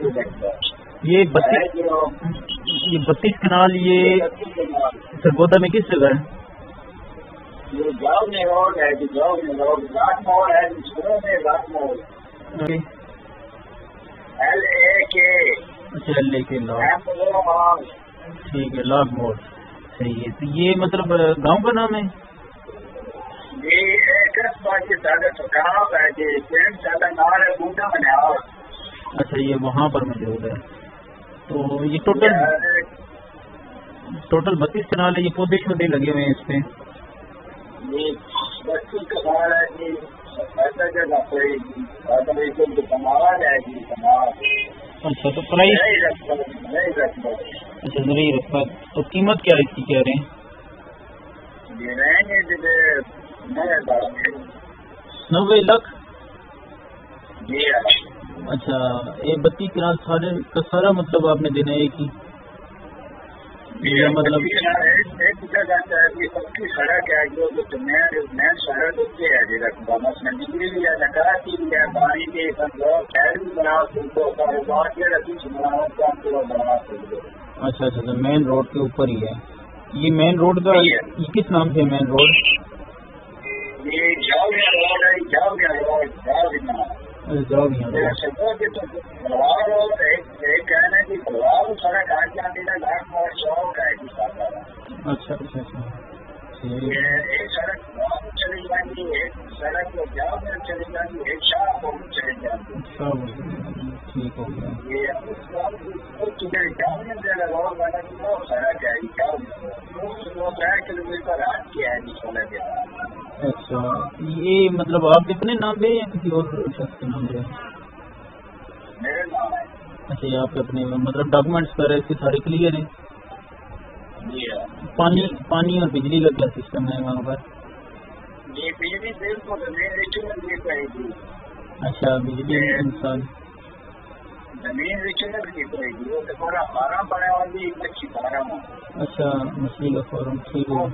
یہ 32 کنال یہ سرگودا میں کس جگہ ہے؟ اچھا LAK لاگ، ٹھیک ہے، لاگ موڑ، صحیح ہے۔ تو یہ مطلب گاؤں کا نام ہے؟ اچھا یہ وہاں پر موجود ہے۔ تو یہ ٹوٹل 32 کنال ہے، یہ پودے شودے لگے ہوئے ہیں اس پہ؟ اچھا تو پرائز، اچھا زرعی رقبہ، تو قیمت کیا اس کی کہہ رہے ہیں؟ 90 لاکھ؟ اچھا یہ 32 کنال سارے کا سارا مطلب آپ نے دینا ہے کہ مطلب اچھا اچھا مین روڈ کے اوپر ہی ہے یہ؟ مین روڈ کا یہ کس نام سے مین روڈ؟ اچھا اچھا اچھا ٹھیک ہو گیا۔ اچھا یہ مطلب آپ اپنے نام پہ یا کسی اور شخص کے نام پہ؟ اچھا یہ آپ اپنے مطلب ڈاکومنٹس پر اس کے سارے کلیئر ہیں؟ پانی اور بجلی کا کیا سسٹم ہے وہاں پر؟ اچھا بجلی انسان اچھا مچھلی کا فارم، ٹھیک ہے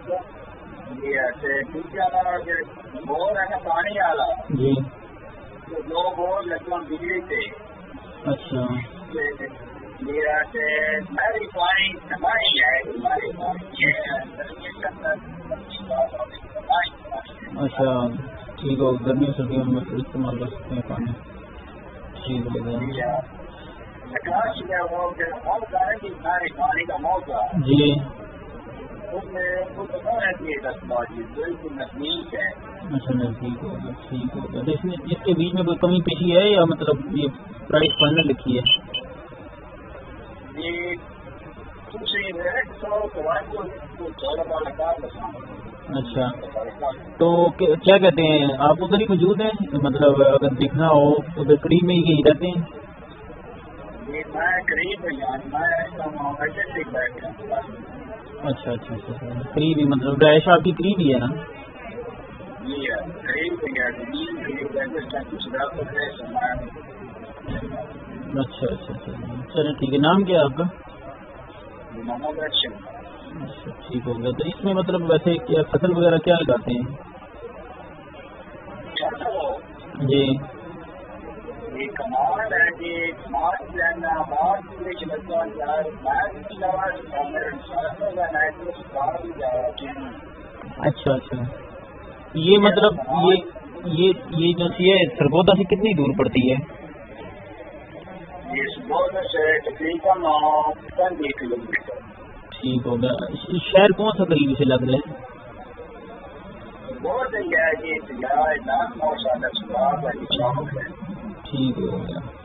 جی۔ اچھا اچھا ٹھیک ہو، گرمیوں سردیوں میں استعمال کر سکتے ہیں پانی، ٹھیک ہو گیا جی۔ اچھا نزدیک ہوگا، ٹھیک ہوگا۔ تو اس کے بیچ میں کوئی کمی پیشی ہے یا مطلب یہ پرائز فائنل لکھی ہے؟ اچھا تو کیا کہتے ہیں آپ ادھر ہی موجود ہیں؟ مطلب اگر دیکھنا ہو ادھر قریب میں ہی کہیں رہتے ہیں؟ اچھا اچھا اچھا قریب ہی، مطلب رہائش آپ کی قریب ہی ہے نا؟ اچھا اچھا اچھا چلیں ٹھیک ہے۔ نام کیا ہے آپ کا؟ اچھا ٹھیک ہو گیا۔ تو اس میں مطلب ویسے کیا فصل وغیرہ کیا لگاتے ہیں جی؟ اچھا اچھا یہ مطلب یہ جو ہے سرگودا سے کتنی دور پڑتی ہے؟ ٹھیک ہو گیا۔ شہر کون سا قریب سے لگ رہا ہے؟ ٹھیک ہو گیا۔